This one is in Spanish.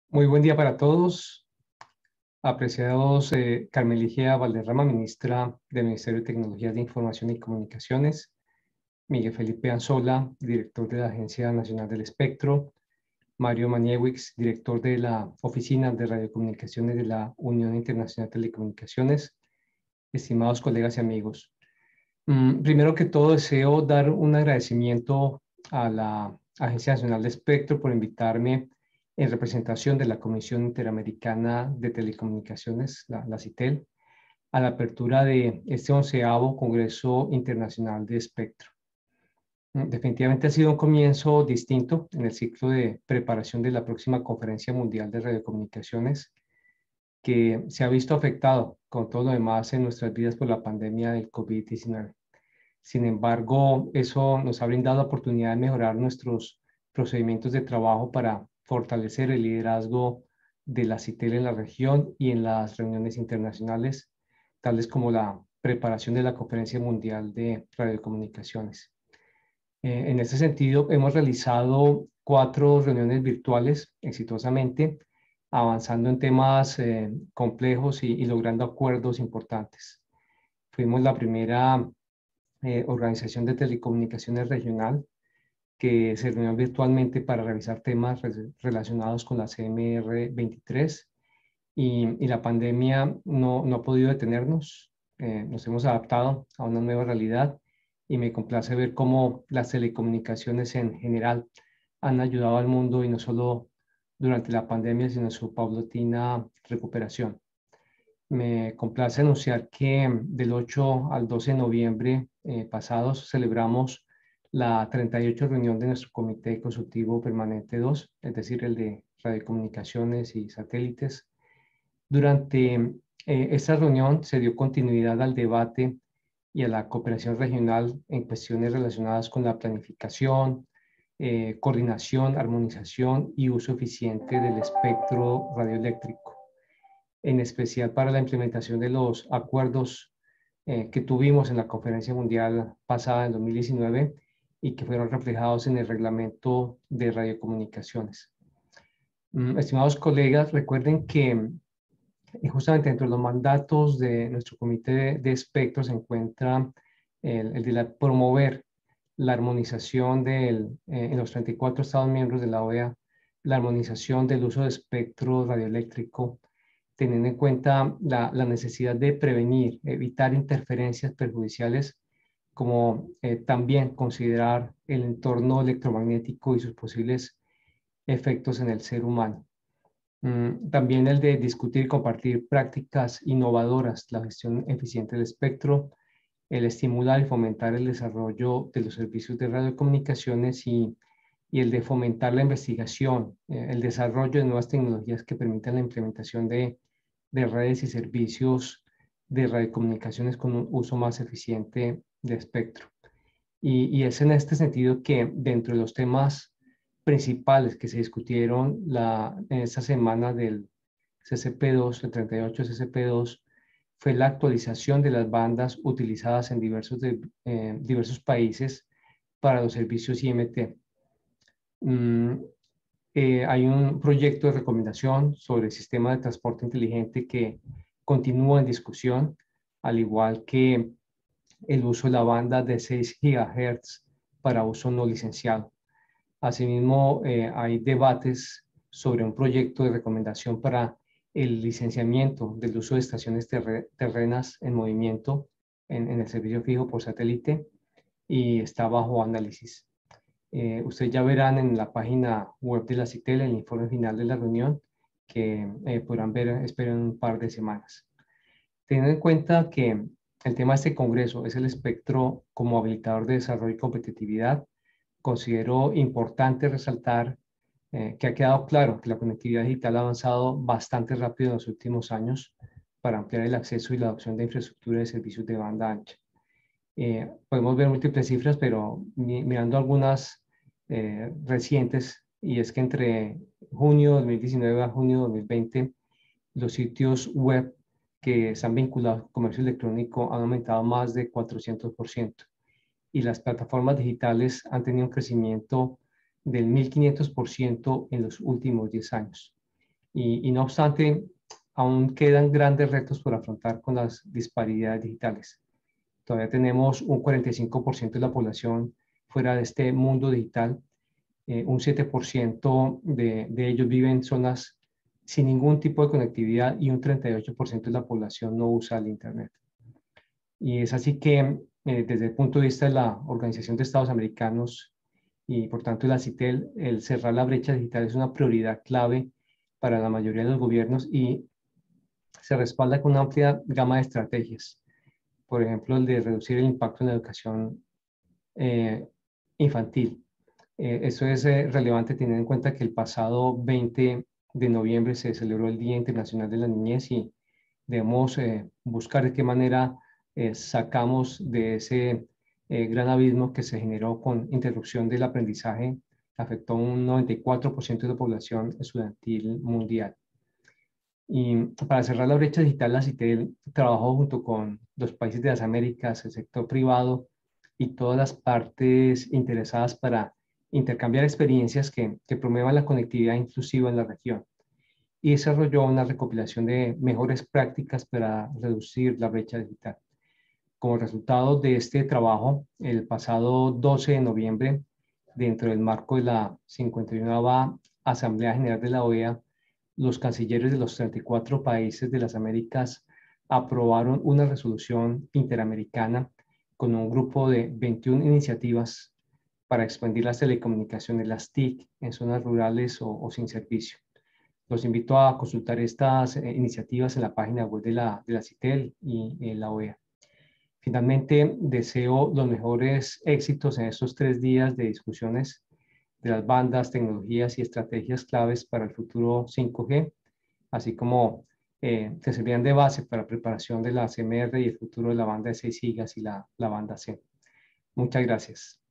Muy buen día para todos. Apreciados Carmen Ligia Valderrama, ministra del Ministerio de Tecnologías de Información y Comunicaciones, Miguel Felipe Anzola, director de la Agencia Nacional del Espectro, Mario Maniewicz, director de la Oficina de Radiocomunicaciones de la Unión Internacional de Telecomunicaciones, estimados colegas y amigos. Primero que todo, deseo dar un agradecimiento a la Agencia Nacional de Espectro por invitarme en representación de la Comisión Interamericana de Telecomunicaciones, la CITEL, a la apertura de este 11º Congreso Internacional de Espectro. Definitivamente ha sido un comienzo distinto en el ciclo de preparación de la próxima Conferencia Mundial de Radiocomunicaciones, que se ha visto afectado con todo lo demás en nuestras vidas por la pandemia del COVID-19. Sin embargo, eso nos ha brindado la oportunidad de mejorar nuestros procedimientos de trabajo para fortalecer el liderazgo de la CITEL en la región y en las reuniones internacionales, tales como la preparación de la Conferencia Mundial de Radiocomunicaciones. En ese sentido, hemos realizado 4 reuniones virtuales exitosamente, avanzando en temas complejos y logrando acuerdos importantes. Fuimos la primera organización de telecomunicaciones regional que se reunió virtualmente para revisar temas relacionados con la CMR23 y la pandemia no ha podido detenernos. Nos hemos adaptado a una nueva realidad y me complace ver cómo las telecomunicaciones en general han ayudado al mundo y no solo durante la pandemia, sino en su paulatina recuperación. Me complace anunciar que del 8 al 12 de noviembre pasados celebramos la 38 reunión de nuestro Comité Consultivo Permanente 2, es decir, el de radiocomunicaciones y satélites. Durante esta reunión se dio continuidad al debate y a la cooperación regional en cuestiones relacionadas con la planificación, coordinación, armonización y uso eficiente del espectro radioeléctrico, en especial para la implementación de los acuerdos que tuvimos en la conferencia mundial pasada en 2019 y que fueron reflejados en el reglamento de radiocomunicaciones. Estimados colegas, recuerden que justamente dentro de los mandatos de nuestro comité de espectro se encuentra el de promover la armonización en los 34 Estados miembros de la OEA, la armonización del uso de espectro radioeléctrico, teniendo en cuenta la necesidad de prevenir, evitar interferencias perjudiciales, como también considerar el entorno electromagnético y sus posibles efectos en el ser humano. También el de discutir y compartir prácticas innovadoras, la gestión eficiente del espectro, el estimular y fomentar el desarrollo de los servicios de radiocomunicaciones y el de fomentar la investigación, el desarrollo de nuevas tecnologías que permitan la implementación de redes y servicios de radiocomunicaciones con un uso más eficiente de espectro. Y es en este sentido que dentro de los temas principales que se discutieron en esta semana del CCP2, el 38 CCP2, fue la actualización de las bandas utilizadas en diversos países para los servicios IMT. Hay un proyecto de recomendación sobre el sistema de transporte inteligente que continúa en discusión, al igual que el uso de la banda de 6 GHz para uso no licenciado. Asimismo, hay debates sobre un proyecto de recomendación para el licenciamiento del uso de estaciones terrenas en movimiento en el servicio fijo por satélite y está bajo análisis. Ustedes ya verán en la página web de la CITEL el informe final de la reunión que podrán ver, espero, en un par de semanas. Teniendo en cuenta que el tema de este congreso es el espectro como habilitador de desarrollo y competitividad, considero importante resaltar que ha quedado claro que la conectividad digital ha avanzado bastante rápido en los últimos años para ampliar el acceso y la adopción de infraestructura de servicios de banda ancha. Podemos ver múltiples cifras, pero mirando algunas recientes, y es que entre junio de 2019 a junio de 2020, los sitios web que se han vinculado al comercio electrónico han aumentado más de 400%, y las plataformas digitales han tenido un crecimiento del 1500% en los últimos 10 años. Y no obstante, aún quedan grandes retos por afrontar con las disparidades digitales. Todavía tenemos un 45% de la población fuera de este mundo digital. Un 7% de ellos viven en zonas sin ningún tipo de conectividad y un 38% de la población no usa el Internet. Y es así que desde el punto de vista de la Organización de Estados Americanos y por tanto la CITEL, el cerrar la brecha digital es una prioridad clave para la mayoría de los gobiernos y se respalda con una amplia gama de estrategias. Por ejemplo, el de reducir el impacto en la educación eh, infantil. Eso es relevante teniendo en cuenta que el pasado 20 de noviembre se celebró el Día Internacional de la Niñez y debemos buscar de qué manera sacamos de ese gran abismo que se generó con interrupción del aprendizaje, afectó a un 94% de la población estudiantil mundial. Y para cerrar la brecha digital, la CITEL trabajó junto con los países de las Américas, el sector privado y todas las partes interesadas para intercambiar experiencias que promuevan la conectividad inclusiva en la región y desarrolló una recopilación de mejores prácticas para reducir la brecha digital. Como resultado de este trabajo, el pasado 12 de noviembre, dentro del marco de la 51ª Asamblea General de la OEA, los cancilleres de los 34 países de las Américas aprobaron una resolución interamericana con un grupo de 21 iniciativas para expandir las telecomunicaciones, las TIC, en zonas rurales o sin servicio. Los invito a consultar estas iniciativas en la página web de la CITEL y en la OEA. Finalmente, deseo los mejores éxitos en estos 3 días de discusiones de las bandas, tecnologías y estrategias claves para el futuro 5G, así como que servirán de base para la preparación de la CMR y el futuro de la banda de 6 gigas y la banda C. Muchas gracias.